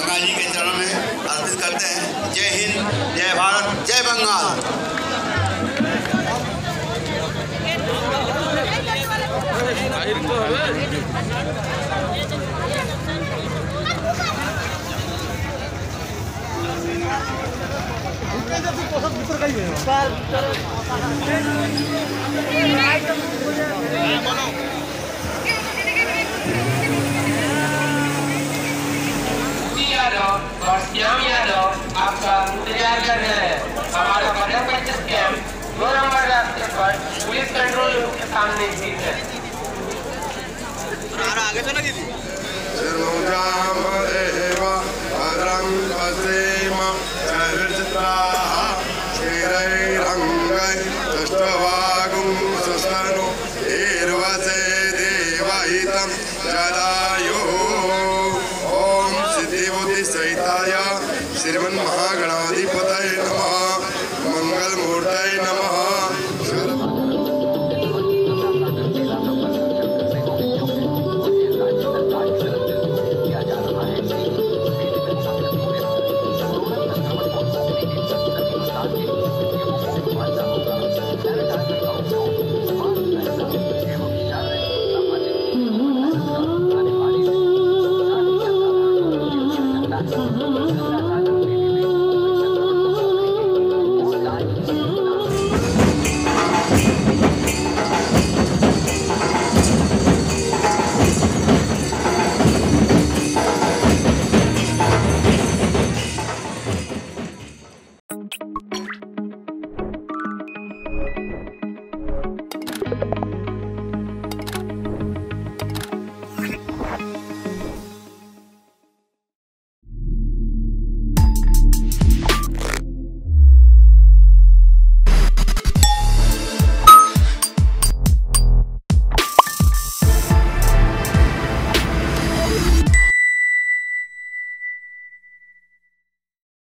गंगा जी के चरणों में अर्पित करते हैं। जय हिंद, जय भारत, जय बंगाल। और श्याम यादव आपका इंतजार कर रहे हैं। हमारा बड़ा कैंप 2 नंबर रास्ते पर पुलिस कंट्रोल रूम के सामने स्थित है। आगे चलो दीदी। श्रीमन् महागणाधिपतये नमः। मंगल मूर्तये नमः। Oh